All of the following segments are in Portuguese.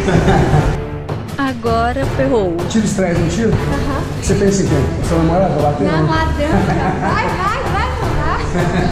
Agora ferrou. Tira estresse, não tira? Você pensa em quem? Sua namorada vai bater? Não, ladrão. Vai rodar.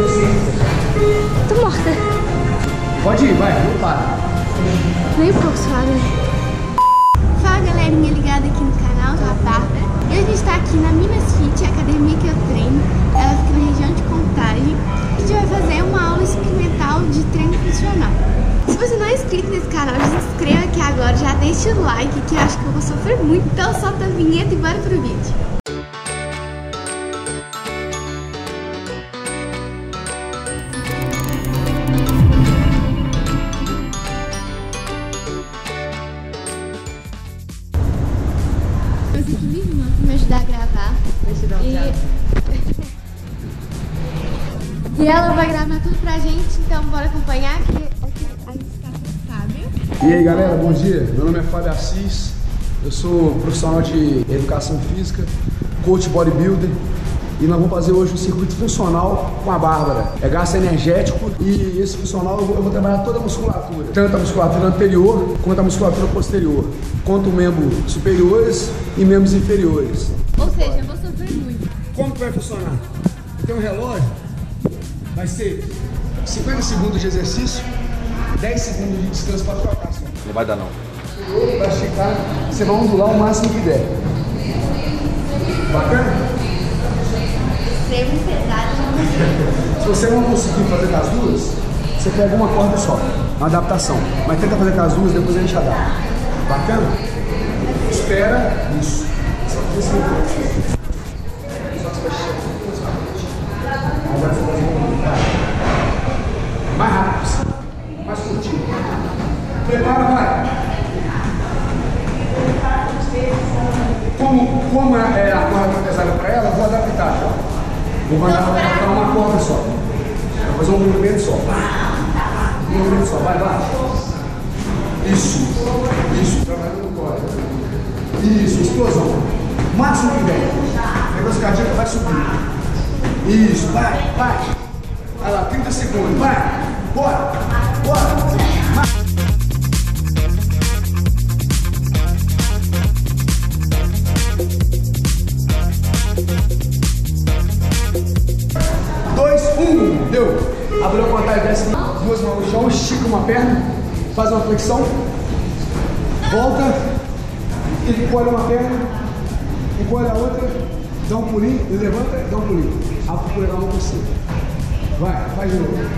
Tô morta. Pode ir, vai, não para. Nem posso, né? Fala, galerinha ligada aqui no canal, sou a Bárbara. E a gente tá aqui na Minas Fit, a academia que eu treino. Ela fica na região de Contagem. A gente vai fazer uma aula experimental de treino funcional. Se você não é inscrito nesse canal, já se inscreva aqui agora, já deixa o like, que eu acho que eu vou sofrer muito. Então solta a vinheta e bora pro vídeo. Me ajudar a gravar. E ela vai gravar tudo pra gente, então bora acompanhar aqui. A gente está com o Fábio. E aí galera, bom dia. Meu nome é Fábio Assis. Eu sou profissional de educação física, coach bodybuilder. E nós vamos fazer hoje um circuito funcional com a Bárbara. É gasto energético e esse funcional eu vou trabalhar toda a musculatura. Tanto a musculatura anterior quanto a musculatura posterior. Quanto membros superiores e membros inferiores. Ou seja, eu vou sofrer muito. Como que vai funcionar? Tem um relógio, vai ser 50 segundos de exercício, 10 segundos de descanso para trocar. Não vai dar não. Vai esticar, você vai ondular o máximo que der. Bacana? Extremo pesado. Se você não conseguir fazer com as duas, você pega uma corda só, uma adaptação. Mas tenta fazer com as duas, depois a gente adapta. Bacana? Espera, isso. Só que você vai agora você vai fazer mais rápido, mais curtinho. Prepara, vai. Como é a corda pesada para ela, eu vou adaptar. Vou mandar para uma corda só. Vou fazer um movimento só. Um movimento só, vai. Isso, trabalhando no corda. Isso, explosão. Máximo que der. Negócio cardíaco vai subir. Isso, vai. Vai lá, 30 segundos, vai. Bora. 2, 1, deu. Abriu a contagem, desce duas mãos no chão, estica uma perna, faz uma flexão, volta, encolhe uma perna, encolhe a outra, dá um pulinho, levanta, dá um pulinho. Procura a mão por cima. Vai, faz de novo.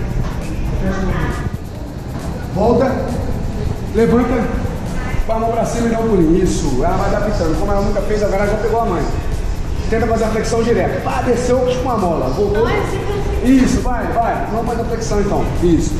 Volta, levanta, põe a mão pra cima e dá um pulinho. Isso, ela vai adaptando. Como ela nunca fez, agora ela já pegou a mãe. Tenta fazer a flexão direta. Pá, desceu com a mola. Voltou. Isso, vai. Vamos fazer a flexão então. Isso.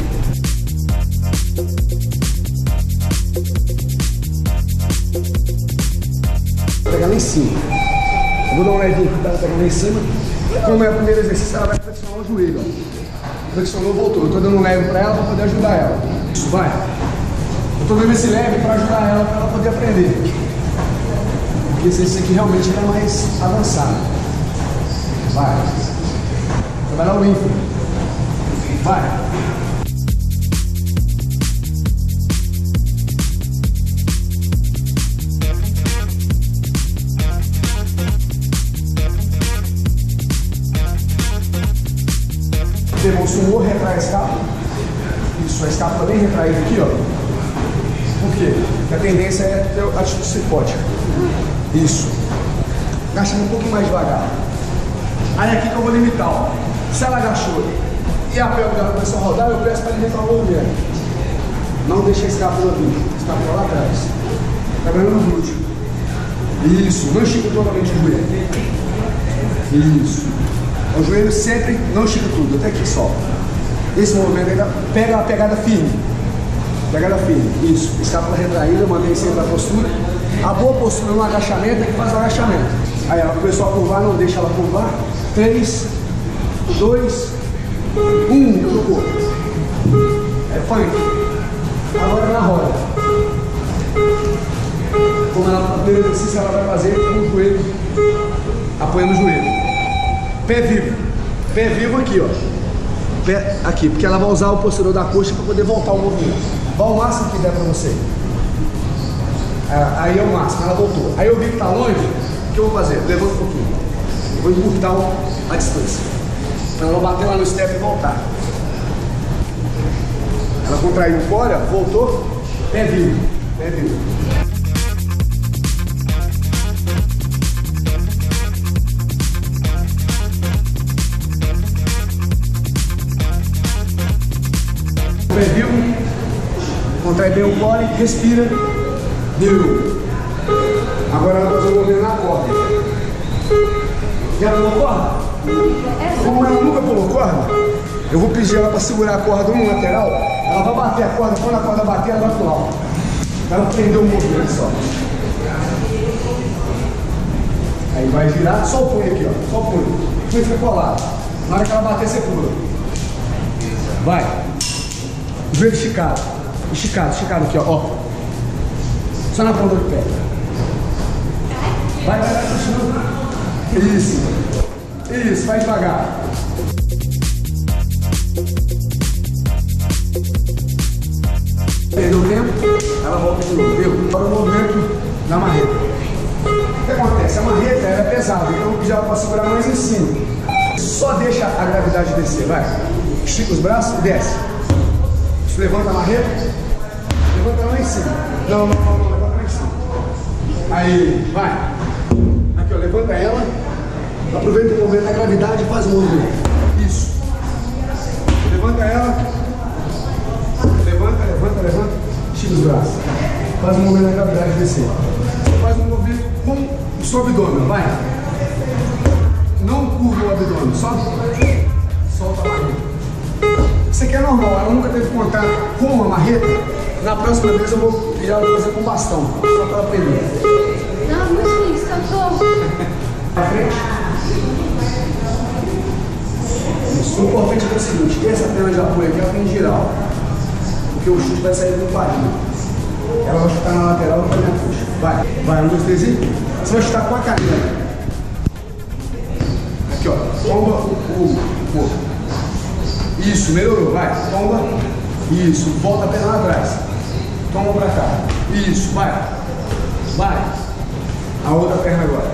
Vou pegar lá em cima. Eu vou dar uma levinha para ela pegar lá em cima. Como é o primeiro exercício, ela vai flexionar o joelho. Ó. Flexionou, voltou. Eu estou dando um leve para ela para poder ajudar ela. Isso, vai. Eu estou dando esse leve para ajudar ela, para ela poder aprender. Porque esse aqui realmente é mais avançado. Vai. Trabalhar o ínfimo. Vai. Pegou o sumô, retrai a escápula. Isso, a escápula bem retraída aqui, ó. Por quê? Porque a tendência é ter atitude cipótica. Isso. Agachando um pouquinho mais devagar. Aí aqui que eu vou limitar, ó. Se ela agachou e a pelve dela começou a rodar, eu peço para limitar o movimento. Não deixe a escápula vir. Escápula lá atrás. Trabalhando no glúteo. Isso. Não estica totalmente o joelho. Isso. O joelho sempre não estica tudo, até aqui só. Esse movimento ainda pega a pegada firme. Pegada firme. Isso. Escápula retraída, mantém sempre a postura. A boa postura no agachamento é que faz o agachamento. Aí ela começou a curvar, não deixa ela curvar. 3, 2, 1, trocou. É funk. Agora na roda. Como ela no primeiro exercício, ela vai fazer com o joelho, apoiando o joelho. Pé vivo. Pé vivo aqui, ó. Pé aqui, porque ela vai usar o posterior da coxa para poder voltar o movimento. Vá o máximo que der para você. Aí é o máximo, ela voltou. Aí eu vi que tá longe, o que eu vou fazer? Levanta um pouquinho. Eu vou encurtar a distância. Pra ela não bater lá no step e voltar. Ela contraiu o core, voltou, pé vivo, pé vivo. Pé vivo, contrai bem o core, respira, deu. Agora ela vai fazer o movimento na corda. Já pulou corda? Como ela nunca pulou corda, eu vou pedir ela para segurar a corda no lateral. Ela vai bater a corda, quando a corda bater, ela vai pular. Ela prendeu o movimento só. Aí vai girar, só o punho aqui, ó. Só o punho. O punho fica colado. Na hora que ela bater, você pula. Vai. Joelho esticado. Esticado, esticado aqui, ó. Só na ponta do pé. Vai, continua. Isso. Isso, vai devagar. Perdeu o tempo, ela volta de novo, viu? Agora o movimento da marreta. O que acontece? A marreta ela é pesada, então já para segurar mais em cima. Só deixa a gravidade descer, vai. Estica os braços e desce. Você levanta a marreta, levanta ela lá em cima. Não, levanta lá em cima. Aí, vai. Aqui, ó, levanta ela, aproveita o movimento da gravidade e faz o movimento. Isso. Levanta ela. Levanta, estica os braços. Faz um movimento da gravidade descer. Você faz um movimento com o seu abdômen, vai. Não curva o abdômen, só solta a marreta. Isso aqui é normal, ela nunca teve contato com a marreta. Na próxima vez eu vou pedir ela fazer com bastão, só para ela aprender. Não, muito isso, socorro. Pra frente. Isso, o importante é o seguinte, essa perna de apoio aqui ela tem que girar, ó. Porque o chute vai sair do quadril. Ela vai chutar na lateral e vai na coxa. Vai, 1, 2, 3 e... Você vai chutar com a canela. Aqui, ó. Tomba o corpo. Isso, melhorou. Vai, tomba. Isso, volta a perna lá atrás. Toma pra cá. Isso, vai. A outra perna agora.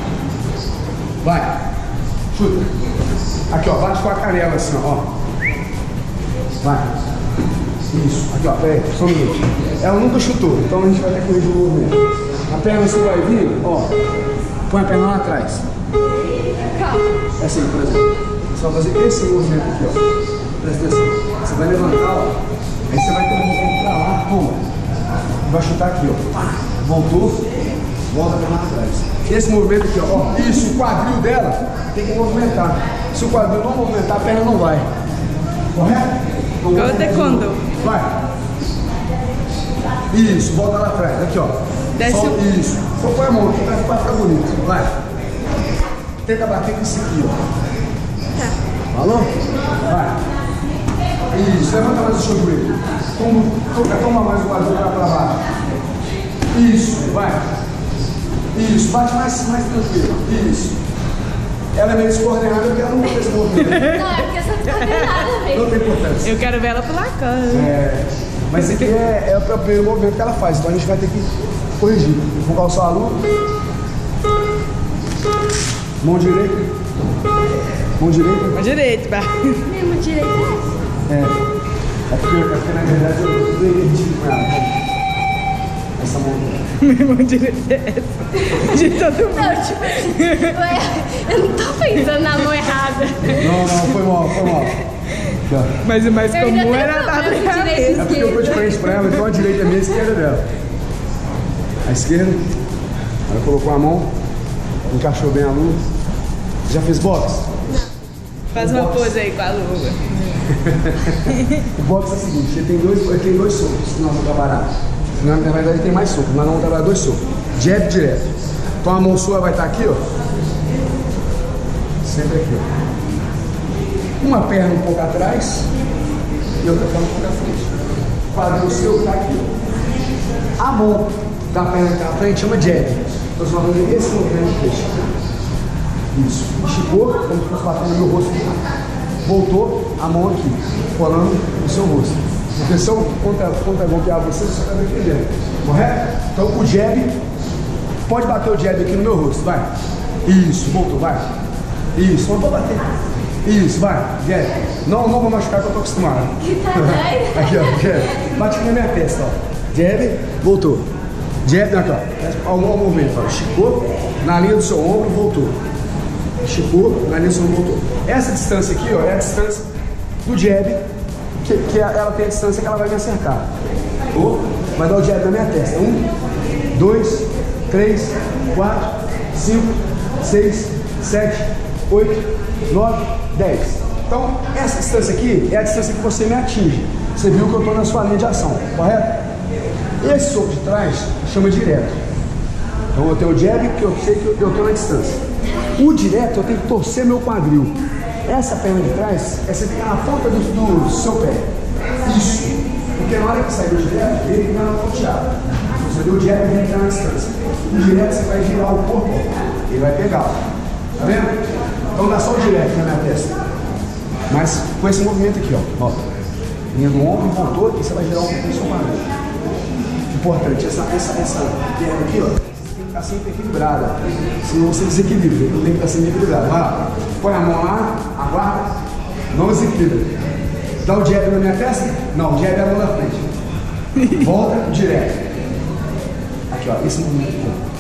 Vai. Chuta. Aqui, ó. Bate com a canela assim, ó. Vai. Isso, aqui ó, peraí, só um minuto. Ela nunca chutou, então a gente vai ter que corrigir o movimento. A perna você vai vir, ó, põe a perna lá atrás. É assim, por exemplo. Você vai fazer esse movimento aqui, ó. Presta atenção. Você vai levantar, ó. Aí você vai ter um movimento pra lá, toma. E vai chutar aqui, ó. Voltou, volta a perna lá atrás. Esse movimento aqui, ó. Isso, o quadril dela tem que movimentar. Se o quadril não movimentar, a perna não vai. Correto? Igual taekwondo. Vai. Isso, volta lá atrás. Aqui, ó. Desce só, o... Isso. Só põe a mão aqui pra ficar bonito. Vai. Tenta bater com isso aqui, ó. Tá. Falou? Vai. Isso, levanta mais o seu joelho. Toma mais o quadril pra baixo. Isso, vai. Isso, bate mais tranquilo. Isso. Ela é meio descoordenada porque ela nunca fez movimento. Não, é porque essa descoordenada, velho. Não tem importância. Eu quero ver ela pular a corda. Mas esse aqui é o primeiro movimento que ela faz, então a gente vai ter que corrigir. Vou calçar a luva. Mão direita. Mão direita. Mão direita, vai. Mesmo direito é essa? É porque na verdade eu derreti com ela. Essa mão. Mão direita é essa. De todo mundo. Não, tipo assim, eu não tô pensando na mão errada. Não, foi mal. Mas o mais Eu ainda comum tenho era dar problema pra de direita e É porque eu tô de frente pra ela, então a direita é minha, a esquerda é dela. A esquerda, ela colocou a mão, encaixou bem a luva. Já fez boxe? Faz uma pose aí com a luva. O boxe é o seguinte, ele tem dois socos que nós vamos trabalhar. Na verdade ele tem mais socos, mas nós vamos trabalhar 2 socos. Jab direto. Então a mão sua vai estar aqui, ó. Sempre aqui, ó. Uma perna um pouco atrás e outra perna um pouco à frente. O quadril seu está aqui. A mão da perna que está à frente chama jab. Então você vai fazer esse movimento de peixe. Isso. Esticou, como se fosse batendo no meu rosto. Voltou, a mão aqui, colando no seu rosto. Porque se eu contra-golpear você está defendendo. Correto? Então o jab, pode bater o jab aqui no meu rosto, vai. Isso, voltou, vai. Isso, não vou bater. Isso, vai, jab. Não vou machucar que eu tô acostumado. Aqui, ó, jab. Bate aqui na minha testa, ó. Jab, voltou. Jab, aqui, ó. Olha o movimento, ó. Esticou, na linha do seu ombro, voltou. Esticou, na linha do seu ombro, voltou. Essa distância aqui, ó, é a distância do jab, que ela tem a distância que ela vai me acertar. Vai dar o jab na minha testa. 1, 2, 3, 4, 5, 6, 7, 8, 9, 10. Então, essa distância aqui é a distância que você me atinge. Você viu que eu estou na sua linha de ação, correto? Esse soco de trás chama direto. Então eu tenho o jab, que eu sei que eu estou na distância. O direto eu tenho que torcer meu quadril. Essa perna de trás, essa fica na ponta do seu pé. Isso. Porque na hora que sai do direto, ele fica na ponteada. Você deu o jab e ele fica na distância. O direto você vai girar o corpo, ele vai pegar. Tá vendo? Então dá só o direto na minha testa. Mas com esse movimento aqui, ó. Linha do ombro, voltou e você vai girar o corpo do seu quadril. Importante, essa perna aqui, ó, tem que estar sempre equilibrada. Senão você desequilibra. Então tem que estar sempre equilibrado. Vai lá. Põe a mão lá, aguarda, não desequilibra. Dá o jab na minha testa? Não, o jab é a mão da frente. Volta direto. Aqui, ó, esse movimento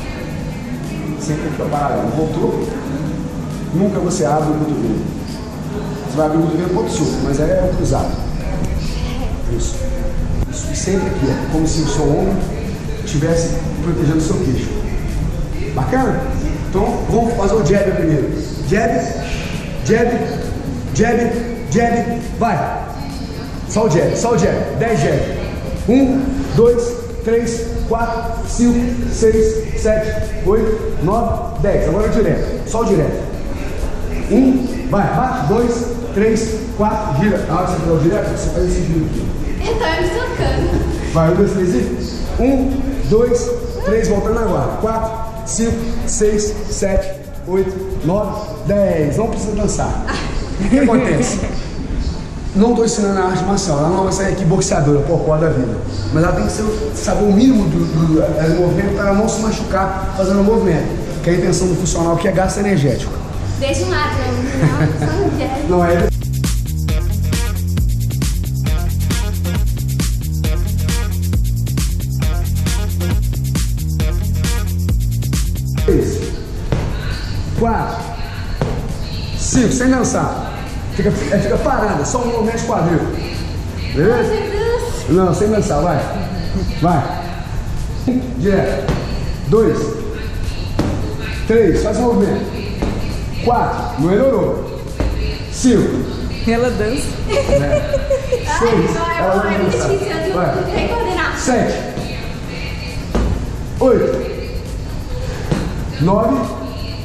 aqui. Sempre aqui, ó, paralelo. Voltou. Nunca você abre o cotovelo. Você vai abrir o cotovelo com outro soco, mas é o cruzado. Isso. Isso. E sempre aqui, ó, como se o seu ombro estivesse protegendo o seu queixo. Bacana? Então, vamos fazer o jab primeiro. Jab, jab, jab, jab, vai. Só o jab, 10 jab. 1, 2, 3, 4, 5, 6, 7, 8, 9, 10. Agora direto, só o direto. 1, vai, bate, 2, 3, 4, gira. Na hora que você fizer o direto, você faz esse giro aqui. Então, me socando. Vai, 1, 2, 3 e 1, 2, 3, voltando agora. 4, 5, 6, 7, 8, 9, 10. Não precisa dançar. O que acontece? Não estou ensinando a arte marcial. Ela não vai sair aqui boxeadora, porra da vida. Mas ela tem que saber o mínimo do movimento para ela não se machucar fazendo o movimento. Que é a intenção do funcional, que é gasto energético. Deixa um lado, não, só não quero. Não é. Quatro, 5, sem dançar. Fica parada, só um movimento de quadril. Beleza? Não, sem dançar, vai. Vai. Direto. 2, 3, faz um movimento. 4, melhorou. 5. Ela dança. 6, ela vai dançar. Vai. 7, 8, 9,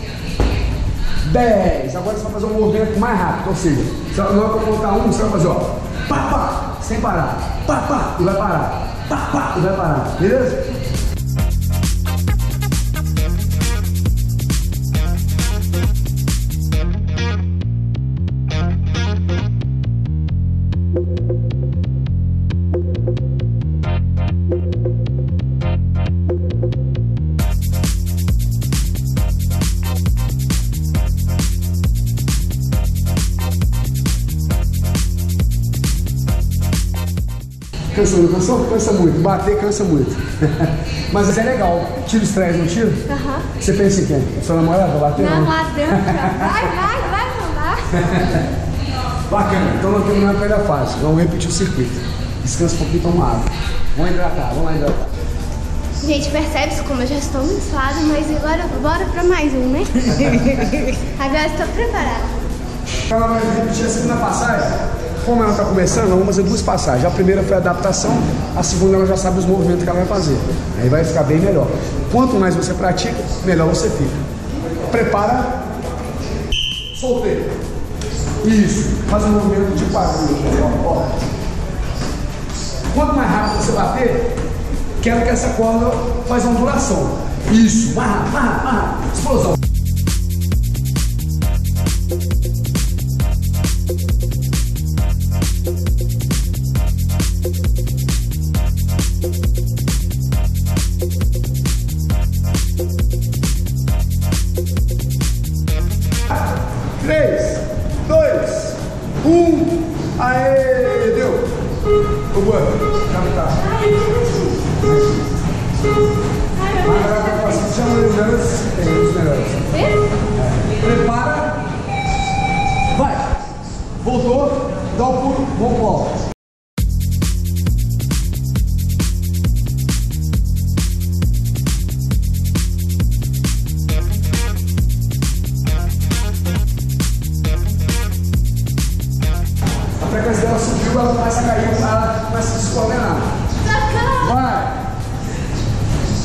10. Agora você vai fazer um movimento mais rápido, ou seja, na hora que eu contar 1, você vai fazer, ó, pá, pá, sem parar, pá, pá, e vai parar, pá, pá, e vai parar, beleza? Cansa, não cansou? Cansa muito. Bater cansa muito. Mas é legal. Tira o estresse, não tira? Você pensa em quem? A sua namorada vai bater? Não, lá dentro. Vai rolar. Bacana. Então nós temos uma pedra fácil. Vamos repetir o circuito. Descansa um pouquinho e toma água. Vamos hidratar, vamos lá hidratar. Gente, percebe-se como eu já estou muito suada, mas agora bora pra mais um, né? Agora estou preparada. Então ela vai repetir a segunda passagem. Como ela está começando, vamos fazer 2 passagens. A primeira foi a adaptação, a segunda ela já sabe os movimentos que ela vai fazer. Aí vai ficar bem melhor. Quanto mais você pratica, melhor você fica. Prepara. Soltei. Isso. Faz um movimento de quadril. Ó. Quanto mais rápido você bater, quero que essa corda faz uma ondulação. Isso. Mais rápido. Explosão.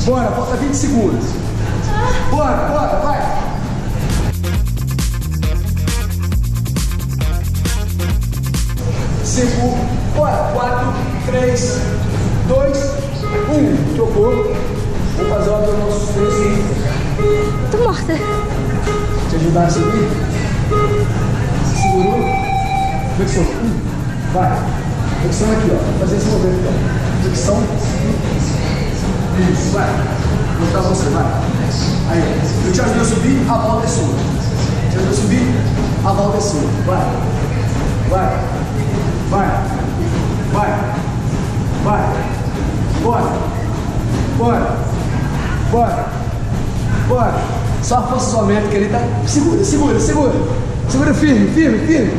Bora, falta 20 segundos. Bora, vai. Cinco, bora. 4, 3, 2, 1. Trocou. Vamos fazer o nosso 3 segundos. Tô morta. Te ajudar a subir? Segurou? Flexão. Vai. Flexão aqui, ó. Vou fazer esse movimento aqui, ó. Flexão. Isso, vai. Vou botar você, vai. Aí, eu te ajudo a subir, a volta é sua. Te ajudo a subir, a volta é sua. Vai. Vai. Vai. Vai. Vai. Bora. Bora. Bora. Bora. Só a força isométrica, ele tá... Segura, segura, segura. Segura firme, firme, firme.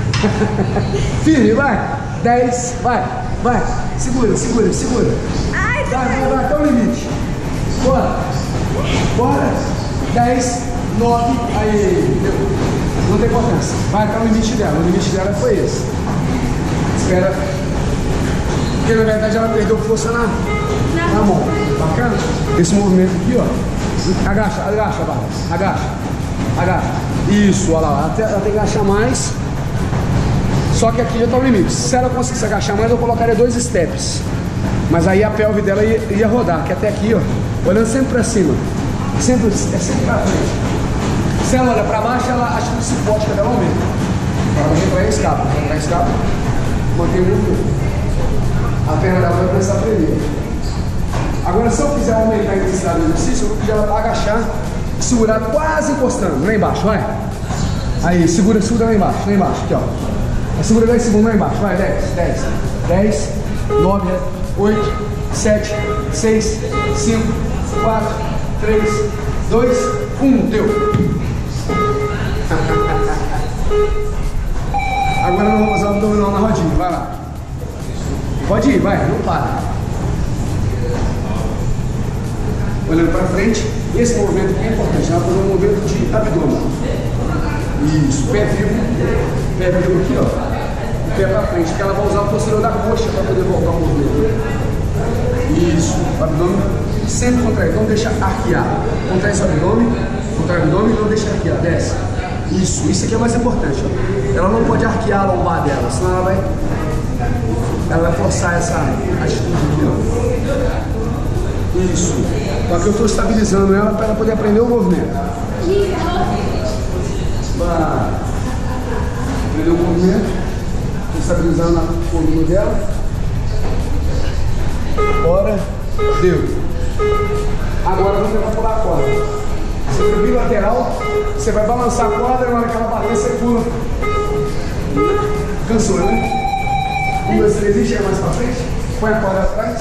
Firme, vai. 10, vai, vai. Segura, segura, segura. Ai, vai, até o limite. Bora. Bora. 10, 9, aí. Não tem importância. Vai até o limite dela. O limite dela foi esse. Espera. Porque na verdade ela perdeu força na mão. Bacana? Esse movimento aqui, ó. Agacha, agacha, Bárbara. Agacha. Agacha. Isso, olha lá. Ela tem que agachar mais. Só que aqui já está o limite. Se ela conseguisse agachar mais, eu colocaria 2 steps. Mas aí a pelve dela ia rodar, que até aqui, ó. Olhando sempre para cima. Sempre, é sempre para frente. Se ela olha para baixo, ela acha que o cipote dela aumenta. Ela vai retrair a escapa. Retrair a escapa. Mantém o movimento. A perna dela vai começar a tremer. Agora, se eu quiser aumentar a intensidade do exercício, eu vou pedir ela para agachar e segurar quase encostando. Lá embaixo, vai. Aí, segura lá embaixo, aqui, ó. Segura 10 segundos lá embaixo, vai, 10, 9, 8, 7, 6, 5, 4, 3, 2, 1, deu. Agora nós vamos fazer o abdominal na rodinha, vai lá. Pode ir, vai, não para. Olhando para frente, esse movimento aqui é importante, nós vamos fazer um movimento de abdômen. Isso, pé vivo aqui, ó. Pé para frente, porque ela vai usar o posterior da coxa para poder voltar o movimento. Isso, o abdômen sempre contrai, não deixa arquear. Contrai seu abdômen, contrai o abdômen e não deixa arquear, desce. Isso aqui é mais importante, ó. Ela não pode arquear a lombar dela, senão ela vai forçar essa atitude aqui, ó. Isso. Só que eu estou estabilizando ela para ela poder aprender o movimento. Vai. Aprendeu o movimento. Estou estabilizando a coluna dela. Bora. Deu. Agora vamos tentar pular a corda. Você foi bilateral, você vai balançar a corda, na hora que ela bater, você pula. Cansou, né? 1, 2, 3 e chega mais para frente. Põe a corda atrás.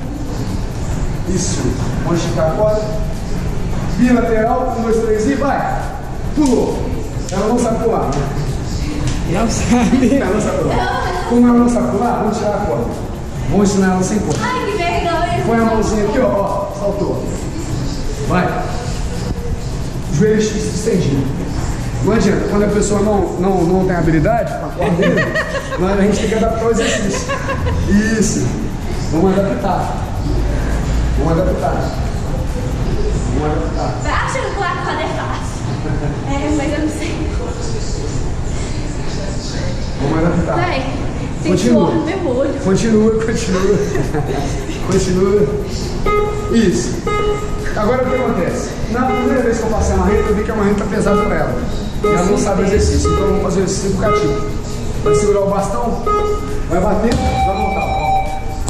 Isso. Vamos esticar a corda. Bilateral, 1, 2, 3 e vai. Pulou. Ela não sabe pular, né? Não sabe. Ela não sabe pular. Como ela não sabe pular, vamos tirar a corda. Vamos ensinar ela sem corda. Ai, que vergonha. Põe a mãozinha aqui, ó. Saltou. Vai. Joelhos estendidos. Não adianta. Quando a pessoa não tem habilidade com a corda dele, a gente tem que adaptar o exercício. Isso. Vamos adaptar. Vamos adaptar. Vai achando que pular a corda é fácil. Mas eu não sei. Vamos adaptar. Vai. Tem Continua. suor no meu olho. Continua. Continua. Isso. Agora o que acontece? Na primeira vez que eu passei a marreta, eu vi que a marreta está pesada para ela. E ela não sabe o exercício, então vamos fazer o exercício educativo. Vai segurar o bastão, vai bater, vai voltar. Ó.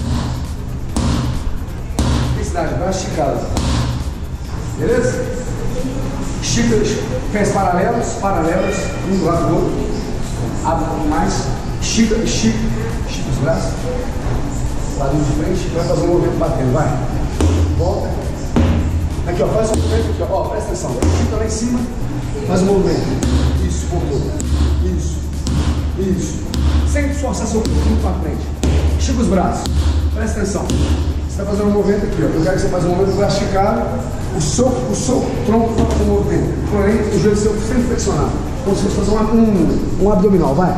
Felicidade, vai esticada. Beleza? Estica os pés paralelos, um do lado do outro. Abre um pouco mais. Estica os braços. Ladinho de frente, vai fazer um movimento batendo, vai. Volta. Aqui, ó, faz um movimento aqui, ó, presta atenção. Fica lá em cima, faz um movimento. Isso, voltou. Isso. Sem forçar seu corpo para frente. Estica os braços. Presta atenção. Você está fazendo um movimento aqui, ó. Eu quero que você faça um movimento para esticar o seu tronco para fazer um movimento. Porém, o joelho seu sempre flexionado. Como se fosse fazer um abdominal, vai.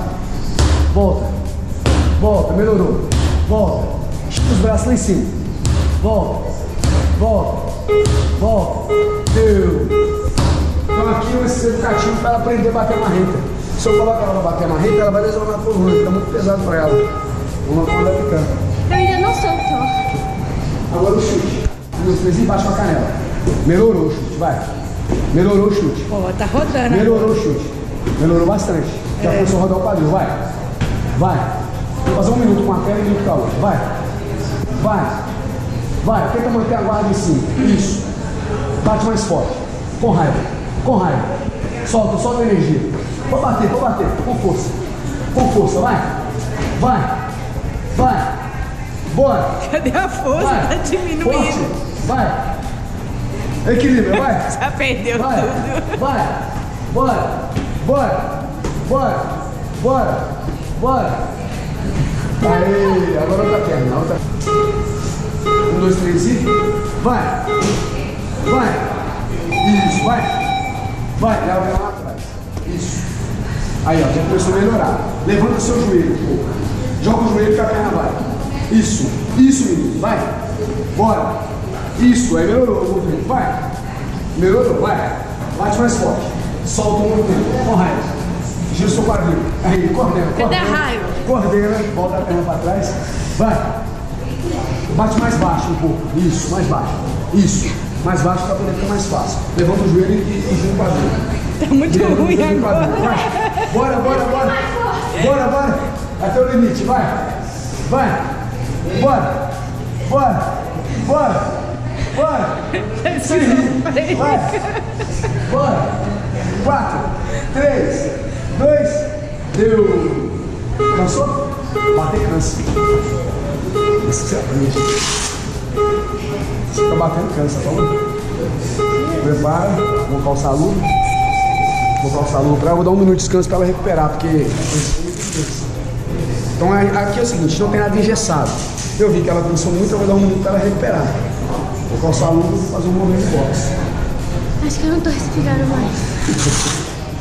Volta, melhorou. Volta. Estica os braços lá em cima. Volta. volta, volta, deu. Então aqui esse educativo para ela aprender a bater marreta. Se eu falar para ela bater marreta, ela vai lesionar a coluna, fica muito pesado para ela. Uma quando ela ficando. Eu ainda não sou torta. Agora o chute. Os três embaixo com a canela. Melhorou o chute, vai. Melhorou o chute. Ó, tá rodando. Melhorou o chute. Melhorou bastante. Já começou a rodar o quadril, vai. Vai. Vou fazer 1 minuto com a perna e 1 minuto com a outra. Vai. Vai. Vai. Tenta manter a guarda em cima. Isso. Bate mais forte. Com raiva. Com raiva. Solta, solta a energia. Pode bater, pode bater. Com força. Com força, vai. Vai. Vai. Bora. Cadê a força? Vai. Tá diminuindo. Forte. Vai. Equilíbrio, vai. Já perdeu Vai. tudo. Vai. Bora. Bora. Bora. Bora. Bora. Aí, agora outra perna. Outra. 1, 2, 3 e... Vai. Vai. Isso, vai. Vai, leva ela lá atrás. Isso. Aí, ó, já começou a melhorar. Levanta o seu joelho um pouco. Joga o joelho que a perna vai. Isso. Isso, menino. Vai. Bora. Isso. Aí melhorou o movimento. Vai. Melhorou. Vai. Bate mais forte. Solta o movimento. Com raiva. Gira o seu quadril. Aí, coordena. Cadê a raiva? Coordena. Volta a perna para trás. Vai. Bate mais baixo um pouco. Isso. Mais baixo. Isso. Mais baixo para poder ficar mais fácil. Levanta o joelho e gira o quadril. Tá muito ruim agora. Vai. Bora, bora, bora. Bora, bora. Até o limite, vai. Vai. Bora. Bora. Bora. Bora. Sim. Vai. Bora. 4, 3, 2, deu. Cansou? Bater cansa. Isso que você aprende. Você fica batendo cansa, tá bom? Prepara, vou calçar a luva. Vou calçar a luva pra ela, vou dar 1 minuto de descanso pra ela recuperar, porque... Então aqui é o seguinte, não tem nada engessado. Eu vi que ela cansou muito, eu vou dar 1 minuto pra ela recuperar. Vou calçar a luva e fazer um movimento de boxe. Acho que eu não tô respirando mais.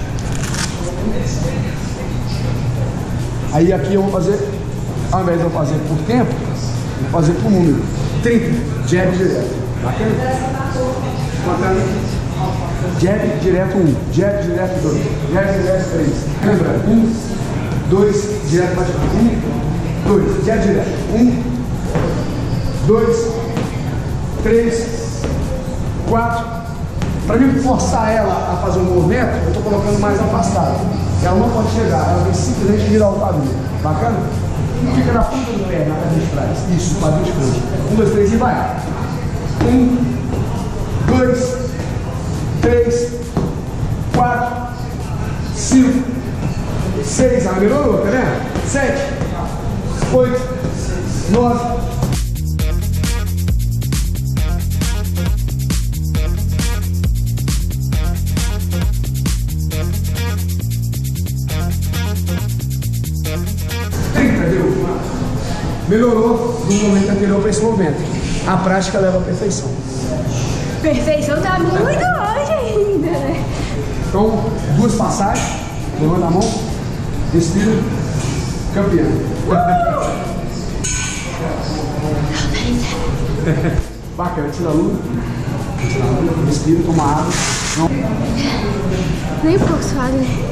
Aí aqui eu vou fazer, ao invés de eu fazer por tempo, vou fazer por número. 30, jab direto. Bacana? Bacana. Jab direto 1, jab direto 2, jab direto 3. Lembra? 1, 2, direto bate 1, 2, jab direto. 1, 2, 3, 4. Para mim forçar ela a fazer um movimento, eu estou colocando mais afastado. Ela não pode chegar, ela tem simplesmente virar o quadril. Bacana? Fica na ponta do pé, na perna de trás. Isso, quadril de frente. 1, 2, 3 e vai. 1, 2, 3, 4, 5, 6. Ah, melhorou, tá vendo? 7, 8, 9. Melhorou do momento anterior para esse momento. A prática leva à perfeição. Perfeição tá muito longe ainda, né? Então, 2 passagens, levanta a mão, respira, campeão. Bacana, tira a luva, respira, toma água. Não. Nem um pouco suave.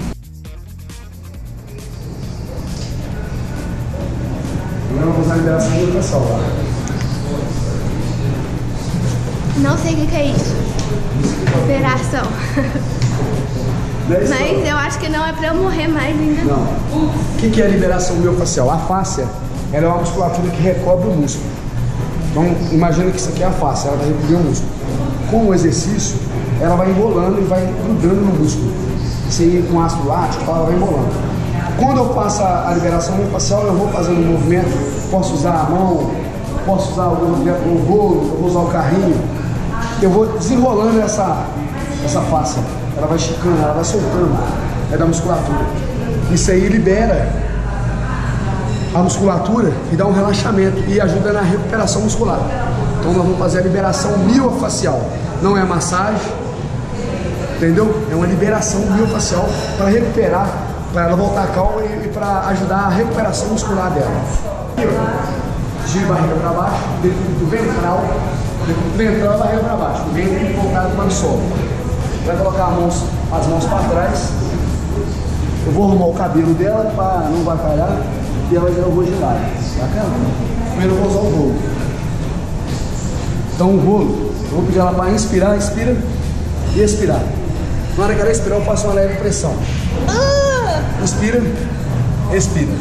Agora eu vou usar a liberação do pessoal, tá? Não sei o que é isso. Liberação. Mas eu acho que não é pra eu morrer mais ainda. Não. O que é a liberação miofascial? A fáscia, ela é uma musculatura que recobre o músculo. Então, imagina que isso aqui é a fáscia, ela vai recobrir o músculo. Com o exercício, ela vai embolando e vai grudando no músculo. Se com ácido lático, ela vai embolando. Quando eu faço a liberação miofascial, eu vou fazendo um movimento, posso usar a mão, posso usar o movimento do rolo, eu vou usar o carrinho. Eu vou desenrolando essa fáscia. Ela vai esticando, ela vai soltando. É da musculatura. Isso aí libera a musculatura e dá um relaxamento e ajuda na recuperação muscular. Então nós vamos fazer a liberação miofascial. Não é massagem, entendeu? É uma liberação miofascial para recuperar, para ela voltar calma e para ajudar a recuperação muscular dela. Gira a barriga para baixo, dentro do ventral, ventral e barriga para baixo. O ventre voltado para o solo. Vai colocar as mãos para trás. Eu vou arrumar o cabelo dela para não bacalhar e ela já vou de lado. Bacana? Primeiro eu vou usar o rolo. Então o rolo, eu vou pedir ela para inspirar, expira e expirar. Na hora que ela expirar, eu faço uma leve pressão. Inspira, expira.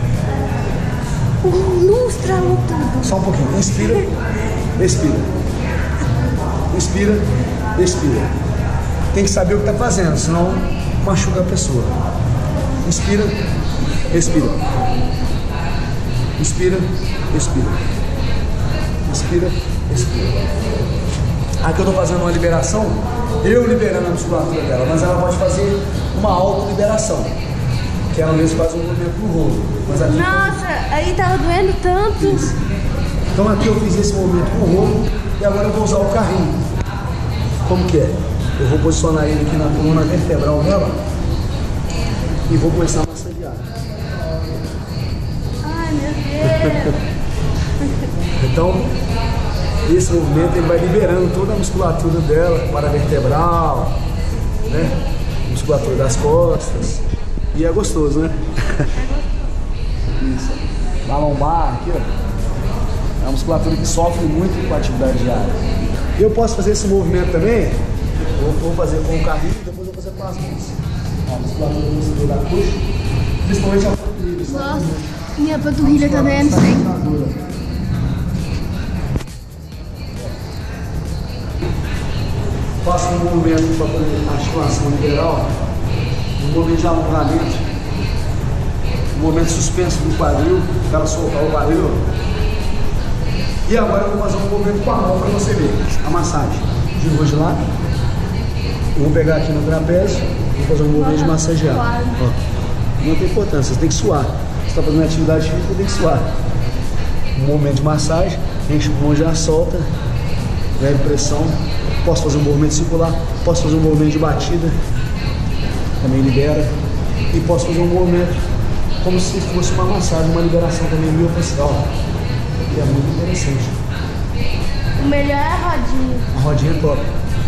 Lustra tudo. Só um pouquinho. Inspira, expira. Inspira, expira. Tem que saber o que está fazendo, senão machuca a pessoa. Inspira, expira. Inspira, expira. Inspira, expira. Aqui eu estou fazendo uma liberação, eu liberando a musculatura dela, mas ela pode fazer uma auto-liberação, que ela mesmo faz um movimento no rolo. Mas aqui nossa, aí tava doendo tanto. isso. Então aqui eu fiz esse movimento com o rolo e agora eu vou usar o carrinho. Como que é? Eu vou posicionar ele aqui na coluna vertebral dela e vou começar a massagear. Ai, meu Deus. Então, esse movimento ele vai liberando toda a musculatura dela, paravertebral, né? Musculatura das costas. E é gostoso, né? Isso. A lombar aqui, ó. É uma musculatura que sofre muito com a atividade diária. Eu posso fazer esse movimento também. Eu vou fazer com o carrinho e depois eu vou fazer com as mãos. A musculatura da coxa, principalmente a panturrilha. Nossa, minha panturrilha tá doendo sempre. Faço um movimento para a articulação liberal, um movimento de alongamento, um movimento suspenso do quadril, para soltar o quadril. E agora eu vou fazer um movimento com a mão para você ver a massagem. Eu vou de lado, eu vou pegar aqui no trapézio, vou fazer um movimento de massagear. Ó, não tem importância, você tem que suar. Você está fazendo atividade física, tem que suar. Um movimento de massagem, enche o pulmão, já solta, leve pressão. Posso fazer um movimento circular, posso fazer um movimento de batida, também libera. E posso fazer um movimento como se fosse uma massagem, uma liberação também miofascial, que é muito interessante. O melhor é a rodinha. A rodinha é top.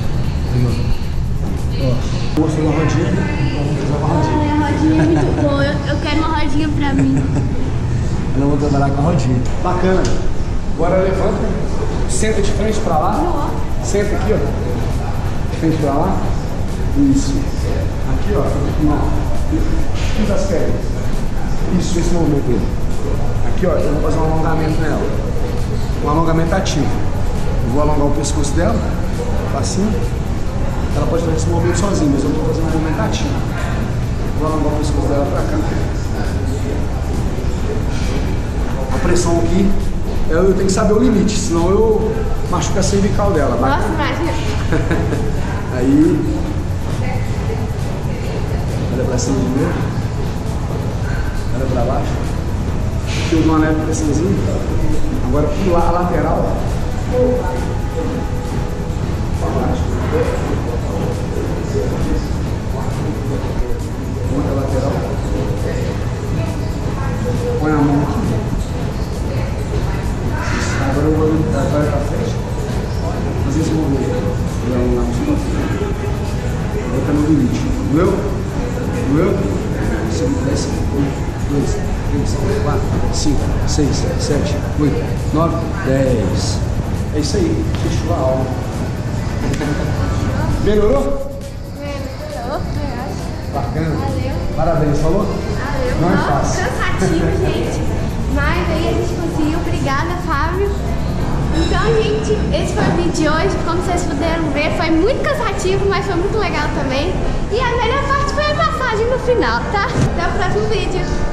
Ó, vou fazer uma rodinha, então vamos fazer uma rodinha. Ai, a rodinha é muito boa. Eu quero uma rodinha pra mim. Eu não vou trabalhar com a rodinha. Bacana. Agora levanta, senta de frente pra lá. Senta aqui, ó. De frente pra lá. Isso. Aqui, ó. Não. Usa as pernas. Isso, esse movimento aí. Aqui, ó. Eu vou fazer um alongamento nela. Um alongamento ativo. Eu vou alongar o pescoço dela. Pra cima. Ela pode fazer esse movimento sozinha, mas eu vou fazer um movimento ativo. Vou alongar o pescoço dela pra cá. A pressão aqui. Eu tenho que saber o limite, senão eu machuco a cervical dela. Nossa, imagina. Aí, olha pra cima de novo, olha pra baixo. Aqui eu dou uma leve pressãozinha. Agora pular a lateral. Pra baixo. Outra lateral. Põe a mão aqui. Agora eu vou agora pra frente, fazer esse movimento. Vou alongar o seu. Agora tá no limite. Doeu? Doeu? 5, 10, 1, 2, 3, 4, 5, 6, 7, 8, 9, 10. É isso aí. Fechou a aula. Melhorou? Melhorou, Bacana. valeu. Parabéns, falou? Valeu. Não é Nossa, fácil. cansativo, gente. Mas aí a gente conseguiu. Obrigada, Fábio. Então, gente, esse foi o vídeo de hoje. Como vocês puderam ver, foi muito cansativo, mas foi muito legal também. E a melhor parte foi a massagem no final, tá? Até o próximo vídeo.